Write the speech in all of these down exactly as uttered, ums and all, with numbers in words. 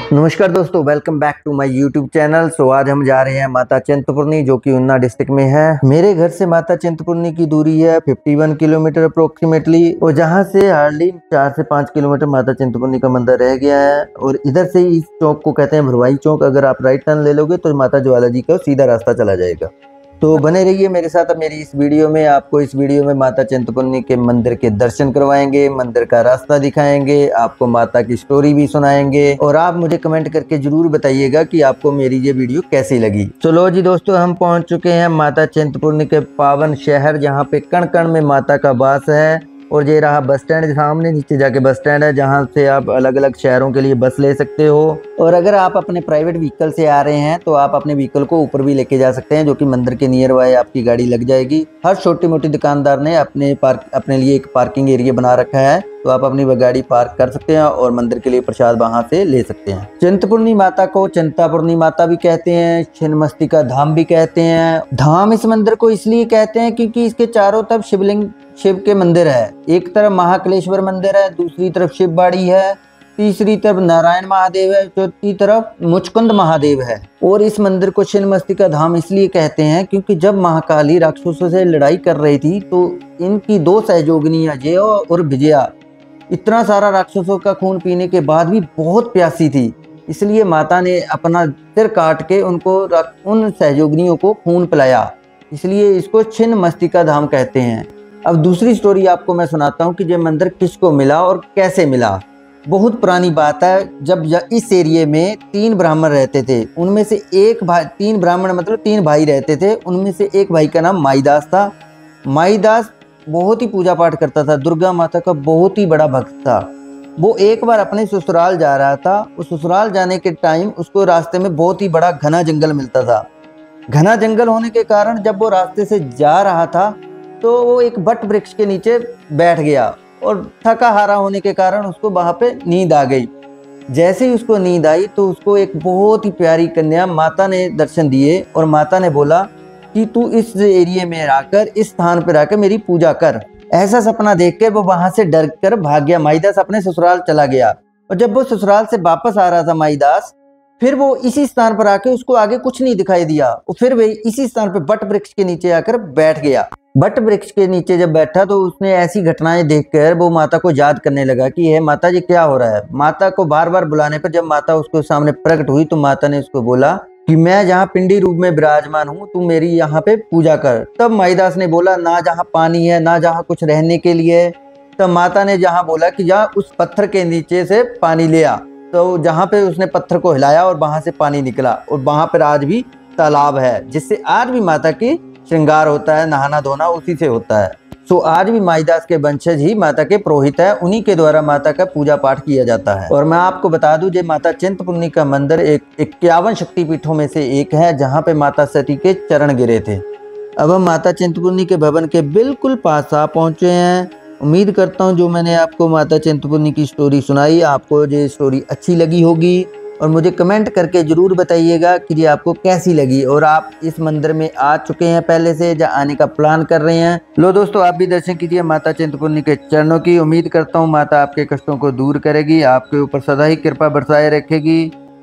नमस्कार दोस्तों, welcome back to my YouTube channel. So आज हम जा रहे हैं माता चिंतपूर्णी, जो कि ऊना डिस्ट्रिक्ट में है। मेरे घर से माता चिंतपूर्णी की दूरी है इक्यावन किलोमीटर अप्रोक्सीमेटली, और जहां से हार्डली चार से पाँच किलोमीटर माता चिंतपूर्णी का मंदिर रह गया है। और इधर से इस चौक को कहते हैं भरवाई चौक। अगर आप राइट टर्न ले लोगे तो माता ज्वाला जी का सीधा रास्ता चला जाएगा। तो बने रहिए मेरे साथ। अब मेरी इस वीडियो में आपको इस वीडियो में माता चिंतपूर्णी के मंदिर के दर्शन करवाएंगे, मंदिर का रास्ता दिखाएंगे, आपको माता की स्टोरी भी सुनाएंगे, और आप मुझे कमेंट करके जरूर बताइएगा कि आपको मेरी ये वीडियो कैसी लगी। चलो जी दोस्तों, हम पहुंच चुके हैं माता चिंतपूर्णी के पावन शहर, जहाँ पे कण कण में माता का वास है। और ये रहा बस स्टैंड, सामने नीचे जाके बस स्टैंड है, जहाँ से आप अलग अलग शहरों के लिए बस ले सकते हो। और अगर आप अपने प्राइवेट व्हीकल से आ रहे हैं तो आप अपने व्हीकल को ऊपर भी लेके जा सकते हैं, जो कि मंदिर के नियर बाय आपकी गाड़ी लग जाएगी। हर छोटी मोटी दुकानदार ने अपने पार्क अपने लिए एक पार्किंग एरिया बना रखा है, तो आप अपनी गाड़ी पार्क कर सकते हैं और मंदिर के लिए प्रसाद वहां से ले सकते हैं। चिंतपूर्णी माता को चिंतापूर्णी माता भी कहते हैं, छिन्नमस्तिका धाम भी कहते हैं। धाम इस मंदिर को इसलिए कहते हैं क्योंकि इसके चारों तरफ शिवलिंग शिव के मंदिर है। एक तरफ महाकालेश्वर मंदिर है, दूसरी तरफ शिव बाड़ी है, तीसरी तरफ नारायण महादेव है, चौथी तरफ मुचकुंद महादेव है। और इस मंदिर को छिन्नमस्तिका धाम इसलिए कहते हैं क्योंकि जब महाकाली राक्षसों से लड़ाई कर रही थी तो इनकी दो सहयोगिनियां जया और विजया इतना सारा राक्षसों का खून पीने के बाद भी बहुत प्यासी थी, इसलिए माता ने अपना सिर काट के उनको उन सहयोगिनियों को खून पिलाया, इसलिए इसको छिन्नमस्तिका धाम कहते हैं। अब दूसरी स्टोरी आपको मैं सुनाता हूँ कि ये मंदिर किसको मिला और कैसे मिला। बहुत पुरानी बात है। जब इस एरिए में तीन ब्राह्मण रहते थे, उनमें से एक भाई तीन ब्राह्मण मतलब तीन भाई रहते थे, उनमें से एक भाई का नाम माईदास था। माईदास बहुत ही पूजा पाठ करता था, दुर्गा माता का बहुत ही बड़ा भक्त था। वो एक बार अपने ससुराल जा रहा था। उस ससुराल जाने के टाइम उसको रास्ते में बहुत ही बड़ा घना जंगल मिलता था। घना जंगल होने के कारण जब वो रास्ते से जा रहा था तो वो एक बट वृक्ष के नीचे बैठ गया, और थका हारा होने के कारण उसको वहां पे नींद आ गई। जैसे ही उसको नींद आई तो उसको एक बहुत ही प्यारी कन्या माता ने दर्शन दिए, और माता ने बोला कि तू इस एरिया में आकर, इस स्थान पर आकर मेरी पूजा कर। ऐसा सपना देखकर वो वहां से डर कर भाग गया। माईदास अपने ससुराल चला गया, और जब वो ससुराल से वापस आ रहा था माईदास, फिर वो इसी स्थान पर आके उसको आगे कुछ नहीं दिखाई दिया। और फिर वही इसी स्थान पर बट वृक्ष के नीचे आकर बैठ गया। बट वृक्ष के नीचे जब बैठा तो उसने ऐसी घटनाएं देखकर वो माता को याद करने लगा कि हे माता जी, क्या हो रहा है। माता को बार बार बुलाने पर जब माता उसको सामने प्रकट हुई तो माता ने उसको बोला कि मैं जहाँ पिंडी रूप में विराजमान हूँ, तू मेरी यहाँ पे पूजा कर। तब माईदास ने बोला, ना जहाँ पानी है ना जहाँ कुछ रहने के लिए। तब माता ने जहाँ बोला कि जहाँ उस पत्थर के नीचे से पानी ले आ, तो जहाँ पे उसने पत्थर को हिलाया और वहां से पानी निकला, और वहां पर आज भी तालाब है, जिससे आज भी माता की श्रृंगार होता है, नहाना धोना उसी से होता है। सो आज भी माईदास के वंशज ही माता के पुरोहित है, उन्हीं के द्वारा माता का पूजा पाठ किया जाता है। और मैं आपको बता दूं, जो माता चिंतपूर्णी का मंदिर एक इक्यावन शक्तिपीठों में से एक है, जहाँ पे माता सती के चरण गिरे थे। अब हम माता चिंतपूर्णी के भवन के बिल्कुल पास आ पहुंचे हैं। उम्मीद करता हूं जो मैंने आपको माता चिंतपूर्णी की स्टोरी सुनाई, आपको ये स्टोरी अच्छी लगी होगी, और मुझे कमेंट करके ज़रूर बताइएगा कि ये आपको कैसी लगी। और आप इस मंदिर में आ चुके हैं पहले से या आने का प्लान कर रहे हैं, लो दोस्तों आप भी दर्शन कीजिए माता चिंतपूर्णी के चरणों की। उम्मीद करता हूँ माता आपके कष्टों को दूर करेगी, आपके ऊपर सदा ही कृपा बरसाए रखेगी।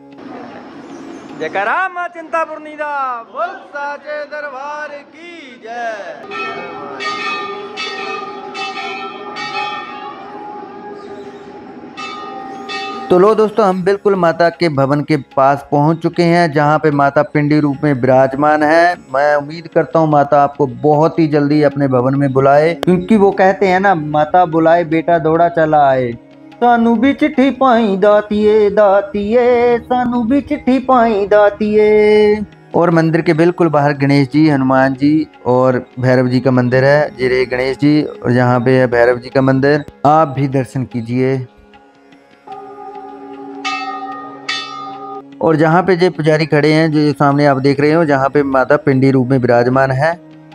जयकारा मां चिंतपूर्णी दा, बोल साचे दरबार की जय। तो लो दोस्तों, हम बिल्कुल माता के भवन के पास पहुंच चुके हैं, जहां पे माता पिंडी रूप में विराजमान है। मैं उम्मीद करता हूं माता आपको बहुत ही जल्दी अपने भवन में बुलाए, क्योंकि वो कहते हैं ना, माता बुलाए बेटा दौड़ा चला आए। सानू भी चिट्ठी पाई दातिये दातिये, सानू भी चिट्ठी पाई दातिये। और मंदिर के बिल्कुल बाहर गणेश जी, हनुमान जी और भैरव जी का मंदिर है। ये गणेश जी और यहाँ पे है भैरव जी का मंदिर, आप भी दर्शन कीजिए। और जहाँ पे जो पुजारी खड़े हैं, जो सामने आप देख रहे हो, जहाँ पे माता पिंडी रूप में विराजमान है।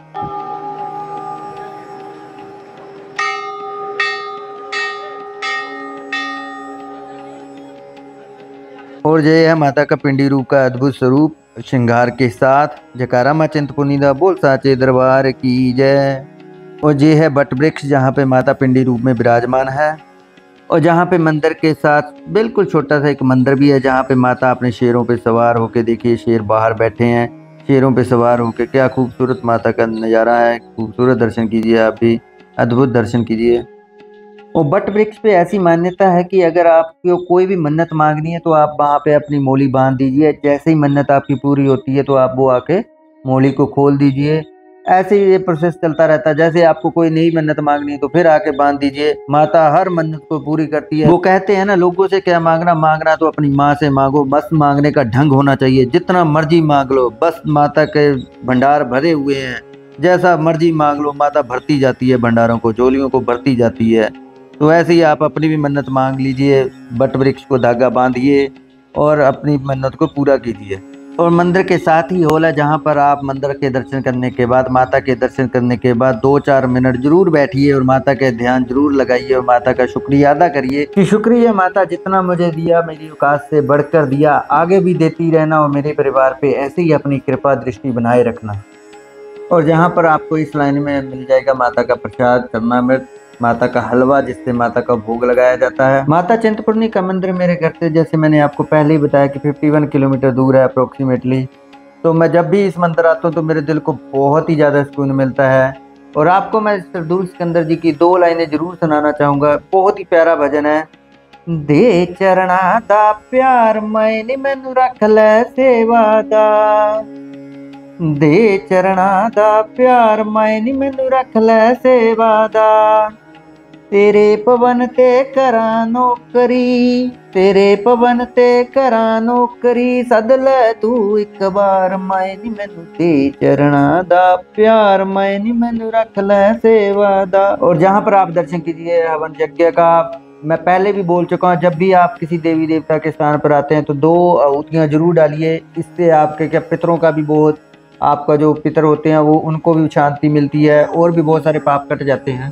और ये है माता का पिंडी रूप का अद्भुत स्वरूप श्रृंगार के साथ। जयकारा मां चिंतपूर्णी दा, बोल साचे दरबार की जय। और ये है बट वृक्ष, जहाँ पे माता पिंडी रूप में विराजमान है। और जहाँ पे मंदिर के साथ बिल्कुल छोटा सा एक मंदिर भी है, जहाँ पे माता अपने शेरों पे सवार होके, देखिए शेर बाहर बैठे हैं, शेरों पे सवार होके, क्या खूबसूरत माता का नज़ारा है। खूबसूरत दर्शन कीजिए, आप भी अद्भुत दर्शन कीजिए। और बट वृक्ष पे ऐसी मान्यता है कि अगर आपको कोई भी मन्नत मांगनी है तो आप वहाँ पे अपनी मोली बांध दीजिए। जैसे ही मन्नत आपकी पूरी होती है तो आप वो आके मोली को खोल दीजिए। ऐसे ही ये प्रोसेस चलता रहता है। जैसे आपको कोई नई मन्नत मांगनी है तो फिर आके बांध दीजिए। माता हर मन्नत को पूरी करती है। वो कहते हैं ना, लोगों से क्या मांगना, मांगना तो अपनी माँ से मांगो। बस मांगने का ढंग होना चाहिए, जितना मर्जी मांग लो, बस माता के भंडार भरे हुए हैं। जैसा मर्जी मांग लो, माता भरती जाती है, भंडारों को, झोलियों को भरती जाती है। तो ऐसे ही आप अपनी भी मन्नत मांग लीजिए, बट वृक्ष को धागा बांधिए और अपनी मन्नत को पूरा कीजिए। और मंदिर के साथ ही हॉल है, जहाँ पर आप मंदिर के दर्शन करने के बाद, माता के दर्शन करने के बाद दो चार मिनट जरूर बैठिए और माता के ध्यान जरूर लगाइए और माता का शुक्रिया अदा करिए कि शुक्रिया माता, जितना मुझे दिया मेरी औकात से बढ़कर दिया, आगे भी देती रहना और मेरे परिवार पे ऐसे ही अपनी कृपा दृष्टि बनाए रखना। और जहाँ पर आपको इस लाइन में मिल जाएगा माता का प्रसाद, चरणामृत, माता का हलवा, जिससे माता का भोग लगाया जाता है। माता चिंतपूर्णी का मंदिर मेरे घर से, जैसे मैंने आपको पहले ही बताया कि इक्यावन किलोमीटर दूर है अप्रोक्सीमेटली। तो मैं जब भी इस मंदिर आता हूँ तो मेरे दिल को बहुत ही ज़्यादा सुकून मिलता है। और आपको मैं सरदूल सिकंदर जी की दो लाइनें जरूर सुनाना चाहूँगा। बहुत ही प्यारा भजन है। दे चरणा दा प्यार मैंने मैनू रख ले सेवा दा, दे चरणा दा प्यार मैंने मैनू रख ले सेवा दा, तेरे पवन ते करा नौकरी, तेरे पवन ते करा नौकरी, सद ले तू एक बार मैंने मैनू, दे चरणा दा प्यार मैंने मैनू रख ले सेवा दा। और जहाँ पर आप दर्शन कीजिए हवन यज्ञ का, मैं पहले भी बोल चुका हूँ, जब भी आप किसी देवी देवता के स्थान पर आते हैं तो दो आहुतियाँ जरूर डालिए। इससे आपके क्या पितरों का भी बहुत, आपका जो पितर होते हैं वो, उनको भी शांति मिलती है और भी बहुत सारे पाप कट जाते हैं।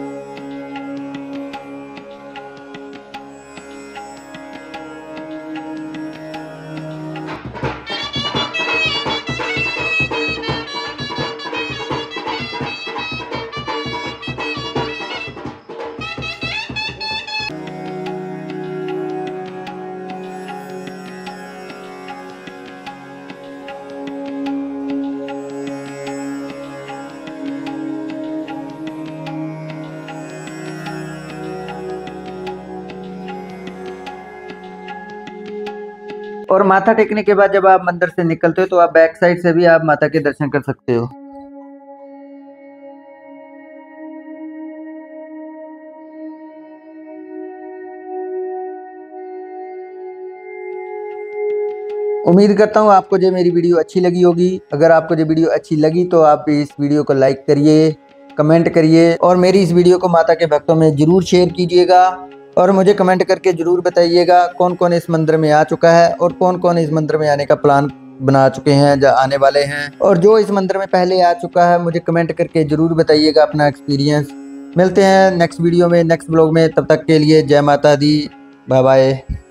और माथा टेकने के बाद जब आप मंदिर से निकलते हो तो आप बैक साइड से भी आप माता के दर्शन कर सकते हो। उम्मीद करता हूँ आपको जो मेरी वीडियो अच्छी लगी होगी। अगर आपको जो वीडियो अच्छी लगी तो आप इस वीडियो को लाइक करिए, कमेंट करिए और मेरी इस वीडियो को माता के भक्तों में जरूर शेयर कीजिएगा। और मुझे कमेंट करके जरूर बताइएगा कौन कौन इस मंदिर में आ चुका है और कौन कौन इस मंदिर में आने का प्लान बना चुके हैं, या आने वाले हैं। और जो इस मंदिर में पहले आ चुका है मुझे कमेंट करके जरूर बताइएगा अपना एक्सपीरियंस। मिलते हैं नेक्स्ट वीडियो में, नेक्स्ट ब्लॉग में। तब तक के लिए जय माता दी, बाय बाय।